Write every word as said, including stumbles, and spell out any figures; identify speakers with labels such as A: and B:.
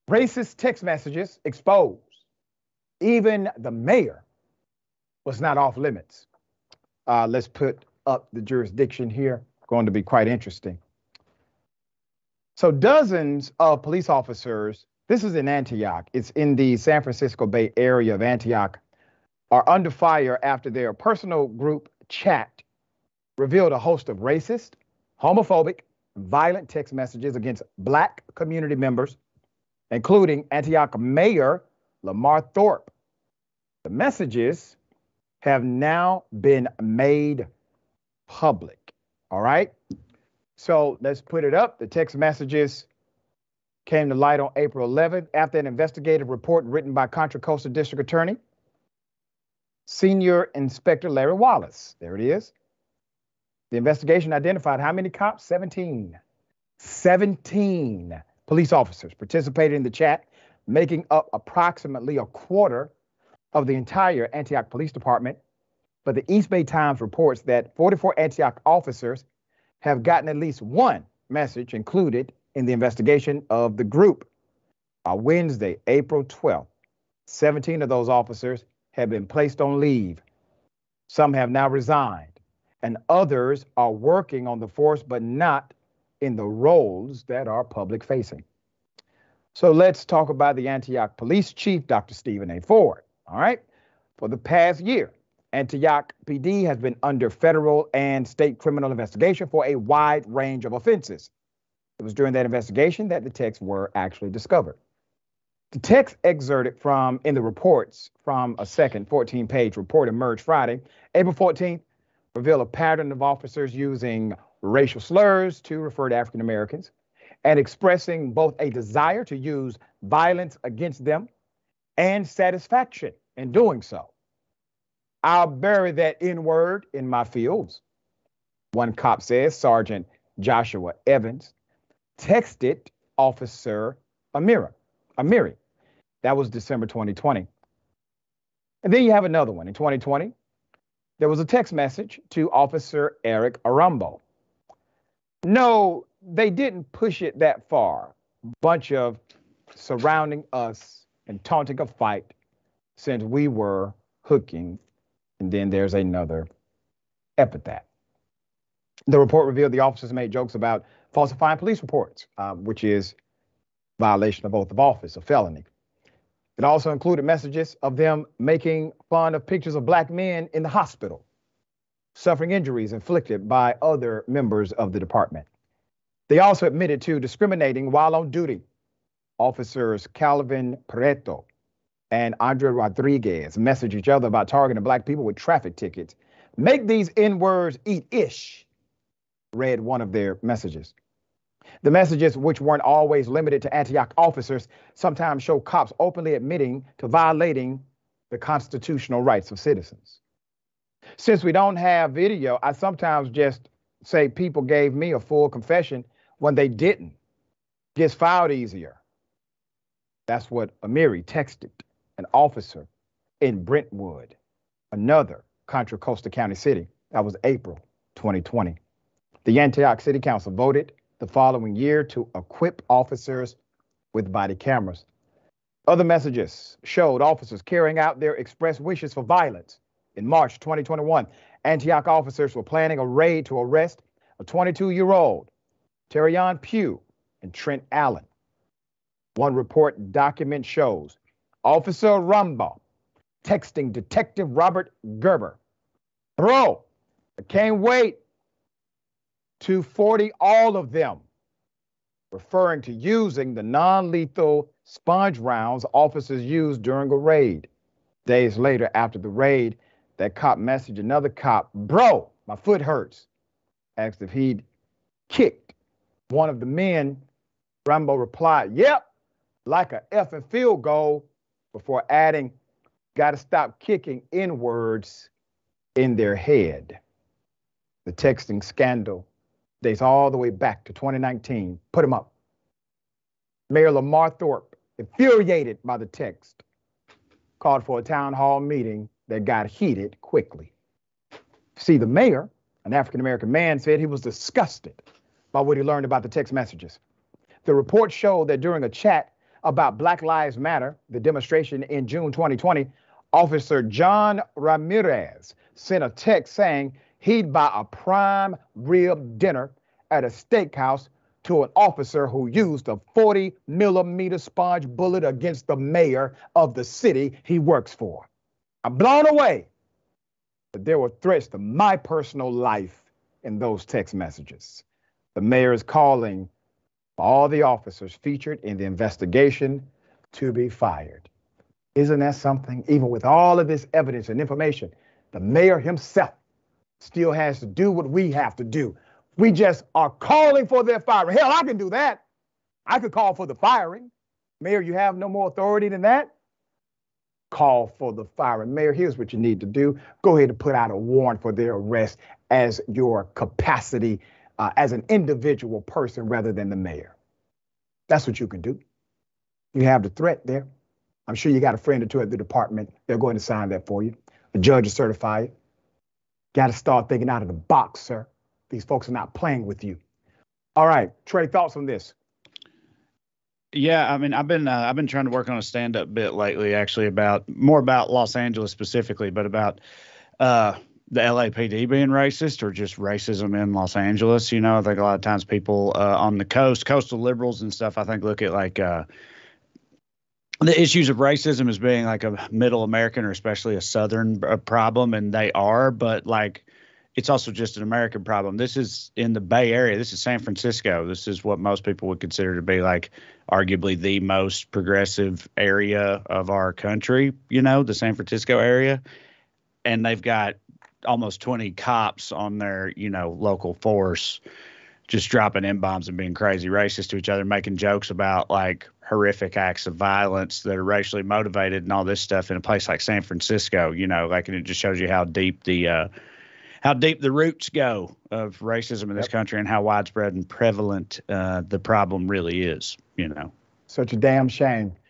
A: Racist text messages exposed. Even the mayor was not off limits. Uh, let's put up the jurisdiction here. Going to be quite interesting. So dozens of police officers, this is in Antioch, it's in the San Francisco Bay Area of Antioch, are under fire after their personal group chat revealed a host of racist, homophobic, violent text messages against Black community members, including Antioch Mayor Lamar Thorpe. The messages have now been made public. All right. So let's put it up. The text messages came to light on April eleventh after an investigative report written by Contra Costa District Attorney, Senior Inspector Larry Wallace. There it is. The investigation identified how many cops? seventeen. seventeen police officers participated in the chat, making up approximately a quarter of the entire Antioch Police Department. But the East Bay Times reports that forty-four Antioch officers have gotten at least one message included in the investigation of the group. On Wednesday, April twelfth, seventeen of those officers have been placed on leave. Some have now resigned, and others are working on the force, but not in the roles that are public facing. So let's talk about the Antioch Police Chief, Doctor Stephen A. Ford. All right. For the past year, Antioch P D has been under federal and state criminal investigation for a wide range of offenses. It was during that investigation that the texts were actually discovered. The text excerpted from in the reports from a second fourteen-page report emerged Friday, April fourteenth, reveal a pattern of officers using racial slurs to refer to African Americans and expressing both a desire to use violence against them and satisfaction in doing so. I'll bury that N-word in my fields. One cop says Sergeant Joshua Evans texted Officer Amira, Amiri. That was December twenty twenty. And then you have another one. In twenty twenty, there was a text message to Officer Eric Arumbo. No, they didn't push it that far. Bunch of surrounding us and taunting a fight since we were hooking. And then there's another epithet. The report revealed the officers made jokes about falsifying police reports, uh, which is violation of oath of office, a felony. It also included messages of them making fun of pictures of Black men in the hospital, suffering injuries inflicted by other members of the department. They also admitted to discriminating while on duty. Officers Calvin Preto and Andre Rodriguez messaged each other about targeting Black people with traffic tickets. Make these N-words eat ish, read one of their messages. The messages, which weren't always limited to Antioch officers, sometimes show cops openly admitting to violating the constitutional rights of citizens. Since we don't have video, I sometimes just say people gave me a full confession when they didn't. Gets filed easier. That's what Amiri texted an officer in Brentwood, another Contra Costa County city. That was April twenty twenty. The Antioch City Council voted the following year to equip officers with body cameras. Other messages showed officers carrying out their express wishes for violence. In March twenty twenty-one, Antioch officers were planning a raid to arrest a twenty-two-year-old, Terrion Pugh and Trent Allen. One report document shows Officer Rumbaugh texting Detective Robert Gerber, "Bro, I can't wait to forty all of them," referring to using the non-lethal sponge rounds officers used during a raid. Days later, after the raid, that cop messaged another cop, "Bro, my foot hurts," asked if he'd kicked one of the men. Rambo replied, "Yep, like a effing field goal," before adding, "Gotta stop kicking N-words in their head." The texting scandal dates all the way back to twenty nineteen. Put him up. Mayor Lamar Thorpe, infuriated by the text, called for a town hall meeting that got heated quickly. See, the mayor, an African-American man, said he was disgusted by what he learned about the text messages. The report showed that during a chat about Black Lives Matter, the demonstration in June twenty twenty, Officer John Ramirez sent a text saying he'd buy a prime rib dinner at a steakhouse to an officer who used a forty millimeter sponge bullet against the mayor of the city he works for. I'm blown away that there were threats to my personal life in those text messages. The mayor is calling for all the officers featured in the investigation to be fired. Isn't that something? Even with all of this evidence and information, the mayor himself still has to do what we have to do. We just are calling for their firing. Hell, I can do that. I could call for the firing. Mayor, you have no more authority than that? Call for the firing. Mayor, here's what you need to do. Go ahead and put out a warrant for their arrest as your capacity uh, as an individual person rather than the mayor. That's what you can do. You have the threat there. I'm sure you got a friend or two at the department. They're going to sign that for you. A judge will certify it. Got to start thinking out of the box, sir. These folks are not playing with you. All right, Trae, thoughts on this?
B: Yeah, I mean, I've been uh, I've been trying to work on a stand-up bit lately, actually, about more about Los Angeles specifically, but about uh, the L A P D being racist or just racism in Los Angeles. You know, I think a lot of times people uh, on the coast, coastal liberals and stuff, I think look at like uh, the issues of racism as being like a middle American or especially a Southern uh, problem, and they are, but like it's also just an American problem. This is in the Bay Area. This is San Francisco. This is what most people would consider to be like arguably the most progressive area of our country, you know, the San Francisco area. And they've got almost twenty cops on their, you know, local force just dropping M-bombs and being crazy racist to each other, making jokes about like horrific acts of violence that are racially motivated and all this stuff in a place like San Francisco, you know, like, and it just shows you how deep the, uh, how deep the roots go of racism in this
A: Yep.
B: country and how widespread and prevalent uh, the problem really is, you know.
A: Such a damn shame.